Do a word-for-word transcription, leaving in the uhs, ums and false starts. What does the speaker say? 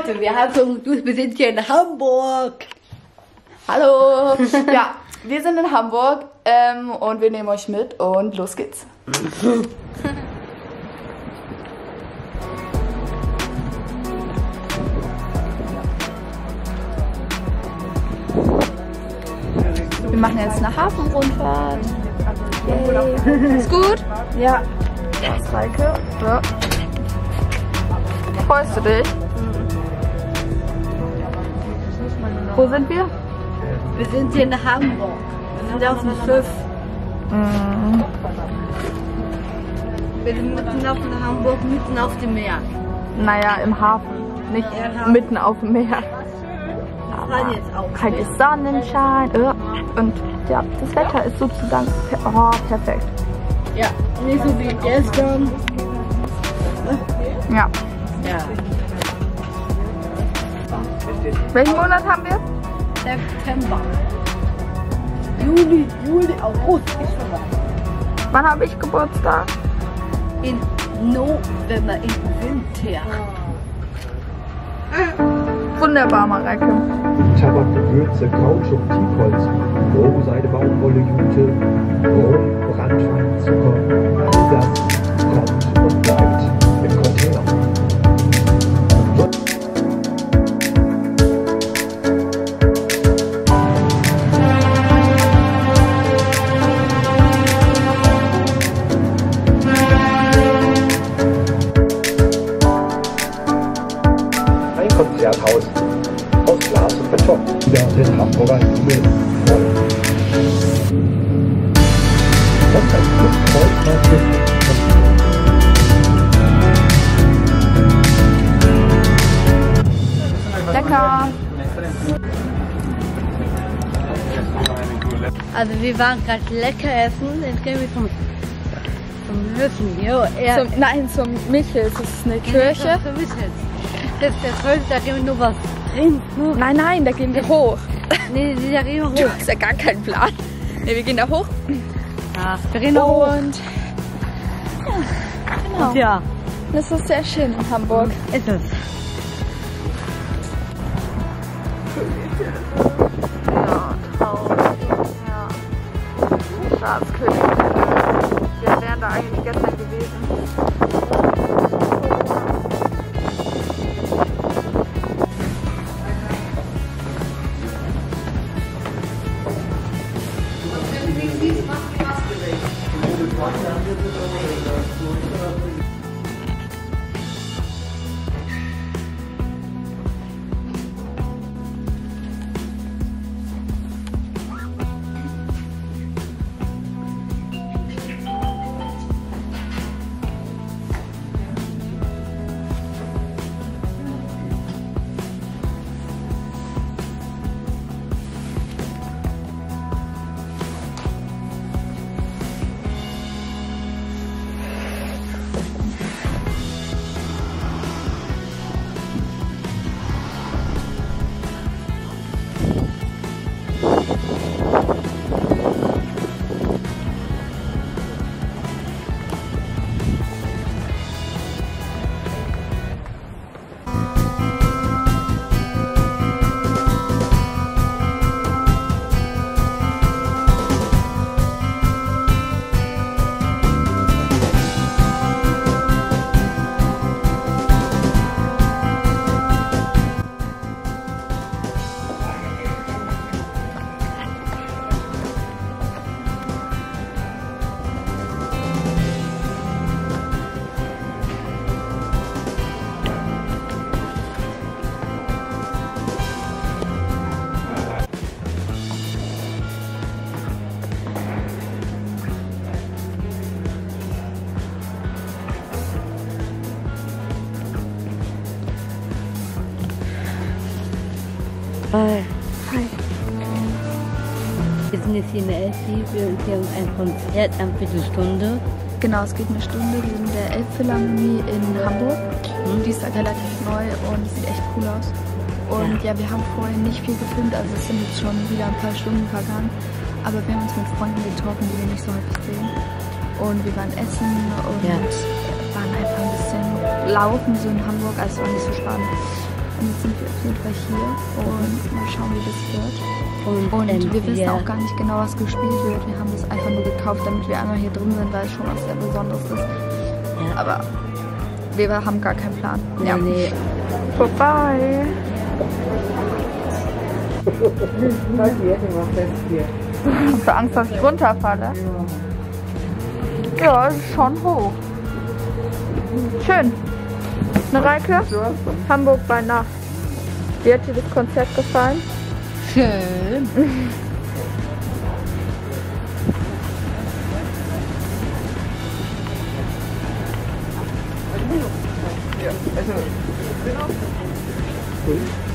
Leute, wir haben schon, wir sind hier in Hamburg. Hallo. Ja, wir sind in Hamburg ähm, und wir nehmen euch mit und los geht's. Wir machen jetzt eine Hafenrundfahrt. Yay. Ist gut? Ja. Yes, Reike. Ja. Freust du dich? Wo sind wir? Wir sind hier in Hamburg. Wir sind auf dem Schiff. Mhm. Wir sind mitten auf dem Hamburg, mitten auf dem Meer. Naja, im Hafen. Nicht ja, mitten auf dem Meer. Aber jetzt auch. Halt ist Sonnenschein. Und ja, das Wetter ist sozusagen oh, perfekt. Ja, nicht so wie gestern. Ja. Ja. Welchen Monat haben wir? September. Juli, Juli, August ist vorbei. Wann habe ich Geburtstag? In November, im Winter. Wunderbar, Mareike. Tabak, Gewürze, Kautschuk, Teakholz, Rohseide, Baumwolle, Jute, Rum, Branntwein, Zucker. Das kommt und bleibt im Container. Ein Konzerthaus aus Glas und Beton. Wieder den Hamburger Himmel voll. Das heißt, das Kreuzfahrtschiff. Lecker. Also wir waren gerade lecker essen. Jetzt gehen wir zum, zum Löwen. Jo, er, Zum, nein, zum Michels. Das ist eine Kirche. Zum Michels. Das ist der Viertel, da gehen wir nur was trinken. Nur. Nein, nein, da gehen wir hoch. Nee, nee, da gehen wir hoch. Du hast ja gar keinen Plan. Ne, wir gehen da hoch. Ja, wir gehen da hoch. Und ja, genau. Und ja, Das ist sehr schön in Hamburg. ist es. Ja, traurig. Ja. Staatskönig. Wir wären da eigentlich gestern gewesen. Hi. Hi. Wir sind jetzt hier in der Elfi, wir haben ein Konzert, eine Viertelstunde. Genau, es geht eine Stunde. Wir sind in der Elbphilharmonie in Hamburg. Mhm. Die ist relativ neu und sieht echt cool aus. Und ja. ja, wir haben vorher nicht viel gefilmt, also es sind jetzt schon wieder ein paar Stunden vergangen. Aber wir haben uns mit Freunden getroffen, die wir nicht so häufig sehen. Und wir waren essen und ja. waren einfach ein bisschen laufen so in Hamburg, also es war nicht so spannend. Und jetzt auf jeden Fall hier und mal schauen, wie das wird. Und, Und ähm, wir wissen wir- auch gar nicht genau, was gespielt wird. Wir haben das einfach nur gekauft, damit wir einmal hier drin sind, weil es schon was sehr Besonderes ist. Ja. Aber wir haben gar keinen Plan. Nee, Ja. nee. Vorbei. Hast du Angst, dass ich runterfalle? Ja, es ist schon hoch. Schön. Ne, Reike? Hamburg bei Nacht. Wie hat dir das Konzert gefallen? Schön. Ja, also,